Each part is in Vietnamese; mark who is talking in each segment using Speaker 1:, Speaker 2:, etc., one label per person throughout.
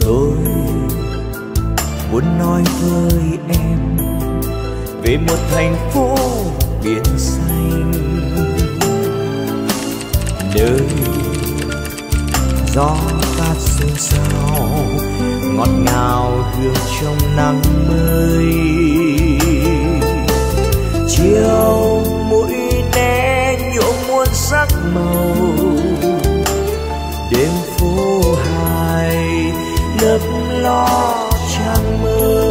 Speaker 1: Tôi muốn nói với em về một thành phố biển xanh, nơi gió cát xôn xao ngọt ngào hương trong nắng mới. Chiều mũi né nhuộm muôn sắc màu, đêm phố Hai lấp lo trăng mơ.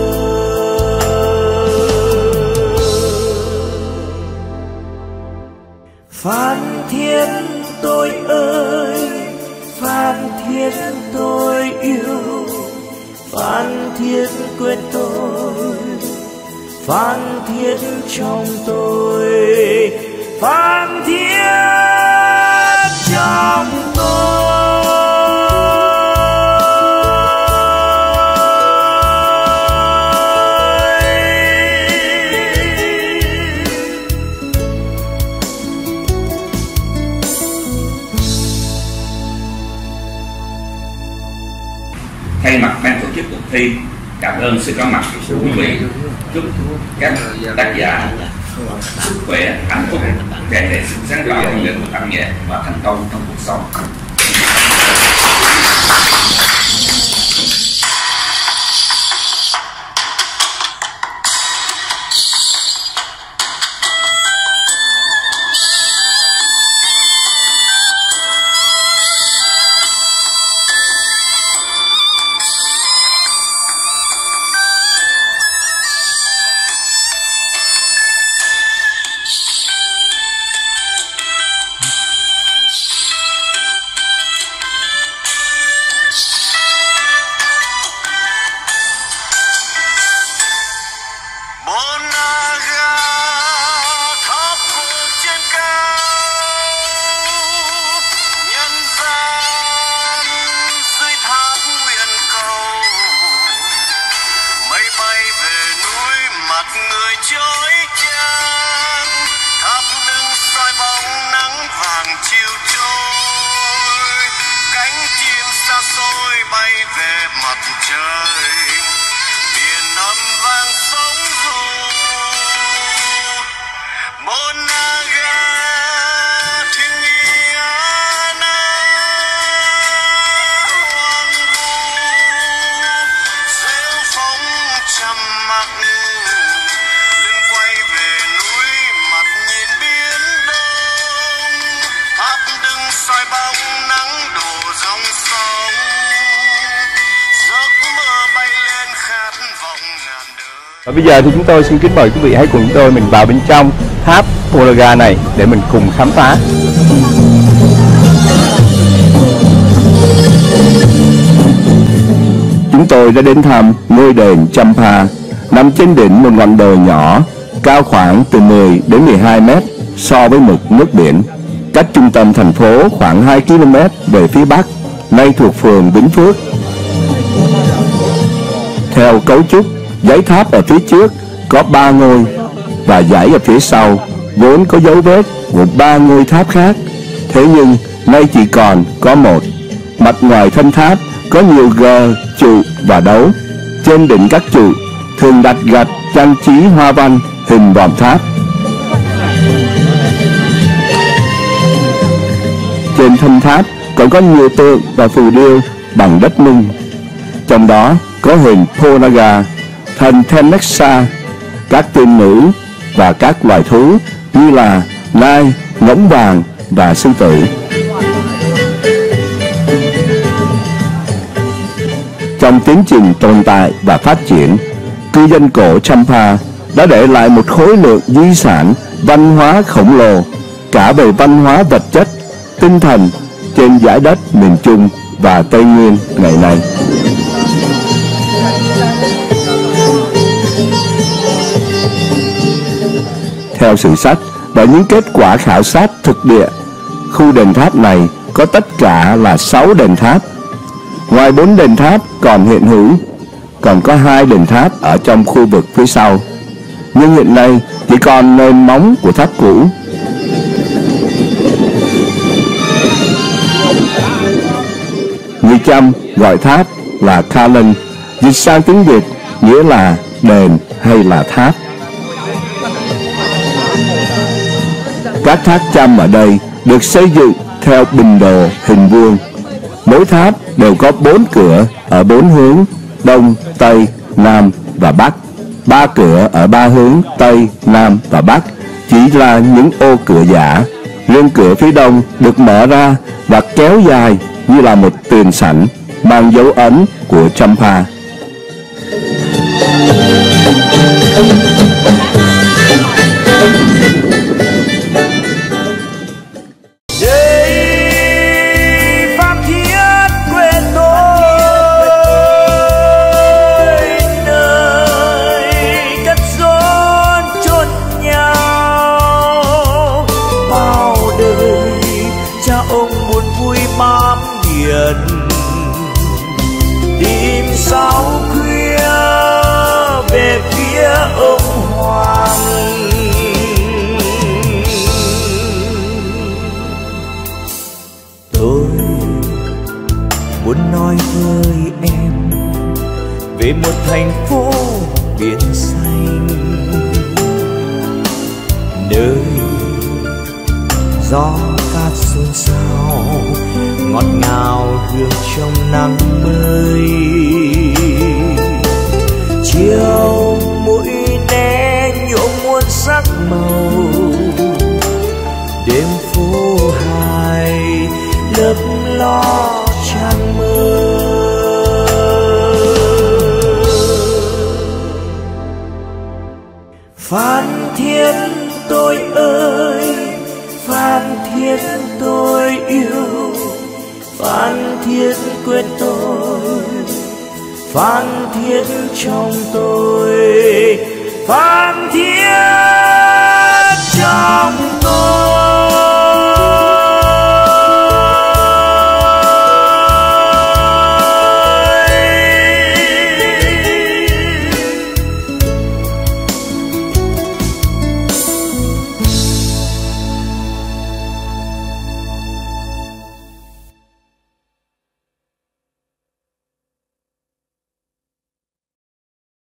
Speaker 1: Phan Thiết tôi ơi, Phan Thiết tôi yêu, Phan Thiết quên tôi, Phan Thiết trong tôi, Phan Thiết trong tôi.
Speaker 2: Thay mặt ban tổ chức cuộc thi, cảm ơn sự có mặt của quý vị. Chúc các tác giả sức khỏe, hạnh phúc, tràn đầy sự sáng tạo trong lĩnh vực âm nhạc và thành công trong cuộc sống.
Speaker 3: Và bây giờ thì chúng tôi xin kính mời quý vị hãy cùng chúng tôi mình vào bên trong tháp Ponagar này để mình cùng khám phá. Chúng tôi đã đến thăm ngôi đền Champa, nằm trên đỉnh một ngọn đồi nhỏ, cao khoảng từ 10 đến 12 mét so với mực nước biển, cách trung tâm thành phố khoảng 2 km về phía bắc, nay thuộc phường Vĩnh Phước. Theo cấu trúc, dãy tháp ở phía trước có 3 ngôi và dãy ở phía sau vốn có dấu vết của 3 ngôi tháp khác, thế nhưng nay chỉ còn có một. Mặt ngoài thân tháp có nhiều gờ, trụ và đấu. Trên đỉnh các trụ thường đặt gạch trang trí hoa văn hình vòm tháp. Trên thân tháp còn có nhiều tượng và phù điêu bằng đất nung, trong đó có hình Ponagar, thần Temesa, các tiên nữ và các loài thú như là nai, ngỗng vàng và sư tử. Trong tiến trình tồn tại và phát triển, cư dân cổ Champa đã để lại một khối lượng di sản văn hóa khổng lồ, cả về văn hóa vật chất, tinh thần trên dải đất miền Trung và Tây Nguyên ngày nay. Theo sử sách và những kết quả khảo sát thực địa, khu đền tháp này có tất cả là 6 đền tháp. Ngoài 4 đền tháp còn hiện hữu, còn có 2 đền tháp ở trong khu vực phía sau, nhưng hiện nay chỉ còn nền móng của tháp cũ. Người Chăm gọi tháp là Kallen, dịch sang tiếng Việt nghĩa là đền hay là tháp. Các tháp Chăm ở đây được xây dựng theo bình đồ hình vuông. Mỗi tháp đều có 4 cửa ở 4 hướng Đông, Tây, Nam và Bắc. 3 cửa ở 3 hướng Tây, Nam và Bắc chỉ là những ô cửa giả. Riêng cửa phía Đông được mở ra và kéo dài như là một tiền sảnh mang dấu ấn của Champa.
Speaker 1: Tìm sao khuya về phía ông hoàng, tôi muốn nói với em về một thành phố biển xanh, nơi gió cát xôn xao ngọt ngào hương trong nắng mới. Chiều mũi né nhuộm muôn sắc màu, đêm phố hài lấp lo tràn mơ. Phan Thiết tôi ơi, Phan Thiết tôi yêu, Phan Thiết quên tôi, Phan Thiết trong tôi, Phan Thiết trong